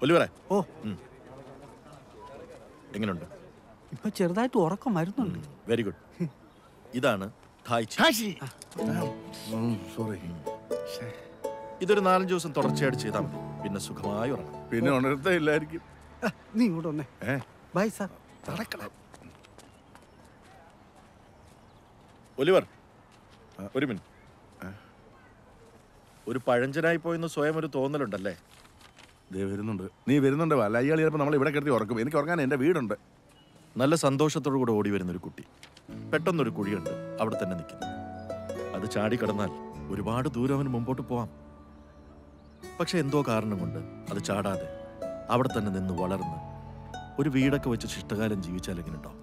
ഒലിവറേ. ഓ, എങ്ങനെയുണ്ട്? ഇപ്പൊ ചെറുതായിട്ട് ഉറക്കം വരുന്നുണ്ട്. Very good. ഇതാണ് സോറി. ഇതൊരു 4-5 ദിവസം തുടർച്ചയായിട്ട് ചെയ്താൽ മതി. പിന്നെ സുഖമായി ഉറങ്ങാം. പിന്നെ ഉണർത്തില്ലായിരിക്കും. നീ ഇങ്ങോട്ട് വന്നേ. Bye sir. ഒലിവർ, ഒരു മിനിറ്റ്. ഒരു പഴഞ്ചനായി പോയെന്ന് സ്വയം ഒരു തോന്നലുണ്ടല്ലേ? വരുന്നുണ്ട്. നീ വരുന്നുണ്ട്. അല്ല, അയാൾ ചിലപ്പോൾ നമ്മൾ ഇവിടെ കിടത്തി ഉറക്കും. എനിക്ക് ഉറങ്ങാൻ എൻ്റെ വീടുണ്ട്. നല്ല സന്തോഷത്തോടു കൂടെ ഓടി വരുന്നൊരു കുട്ടി പെട്ടെന്നൊരു കുഴിയുണ്ട്, അവിടെ തന്നെ നിൽക്കുന്നു. അത് ചാടിക്കടന്നാൽ ഒരുപാട് ദൂരം അവന് മുമ്പോട്ട് പോവാം. പക്ഷെ എന്തോ കാരണം കൊണ്ട് അത് ചാടാതെ അവിടെ തന്നെ നിന്ന് വളർന്ന് ഒരു വീടൊക്കെ വെച്ച് ശിഷ്ടകാലം ജീവിച്ചാൽ എങ്ങനെയുണ്ടാവും?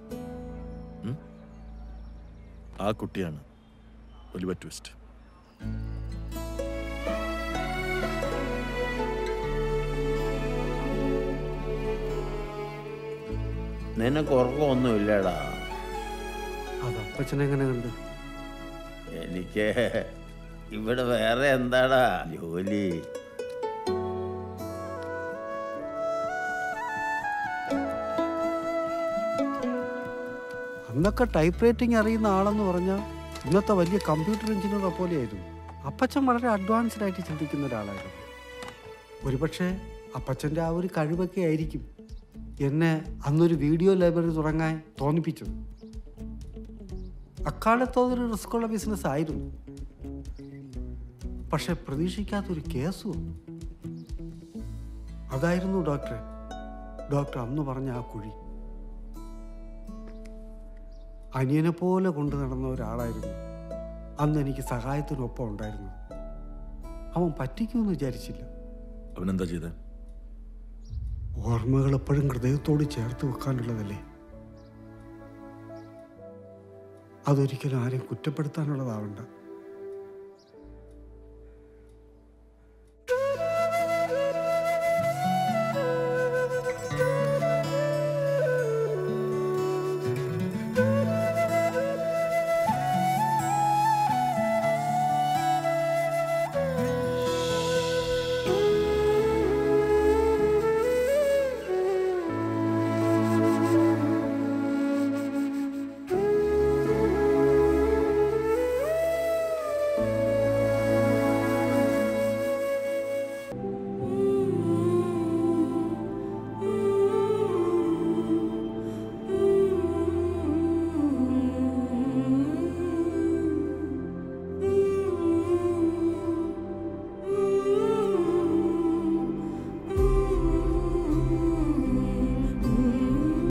ആ കുട്ടിയാണ് ഒലിവർ ട്വിസ്റ്റ്. നിനക്ക് ഉറക്കമൊന്നുമില്ലടാ. അതപ്പച്ചനെങ്ങനെ കണ്ട്? എനിക്ക് ഇവിടെ വേറെ എന്താടാ ജോലി? അന്നൊക്കെ ടൈപ്പ് റൈറ്റിംഗ് അറിയുന്ന ആളെന്ന് പറഞ്ഞാൽ ഇന്നത്തെ വലിയ കമ്പ്യൂട്ടർ എഞ്ചിനീയറെ പോലെയായിരുന്നു. അപ്പച്ചൻ വളരെ അഡ്വാൻസ്ഡ് ആയിട്ട് ചിന്തിക്കുന്ന ഒരാളായിരുന്നു. ഒരുപക്ഷെ അപ്പച്ചൻ്റെ ആ ഒരു കഴിവൊക്കെ ആയിരിക്കും എന്നെ അന്നൊരു വീഡിയോ ലൈബ്രറി തുടങ്ങാൻ തോന്നിപ്പിച്ചത്. അക്കാലത്തൊരു റിസ്ക്കുള്ള ബിസിനസ് ആയിരുന്നു. പക്ഷെ പ്രതീക്ഷിക്കാത്തൊരു കേസ് വന്നു. അതായിരുന്നു ഡോക്ടർ അന്ന് പറഞ്ഞ ആ കുഴി. അനിയനെ പോലെ കൊണ്ടു നടന്ന ഒരാളായിരുന്നു അന്ന് എനിക്ക് സഹായത്തിനൊപ്പം ഉണ്ടായിരുന്നു. അവൻ പറ്റിക്കുമെന്ന് വിചാരിച്ചില്ല. അവനെന്താ ചെയ്തേ? ഓർമ്മകൾ എപ്പോഴും ഹൃദയത്തോട് ചേർത്ത് വെക്കാനുള്ളതല്ലേ. അതൊരിക്കലും ആരെയും കുറ്റപ്പെടുത്താനുള്ളതാവണ്ട.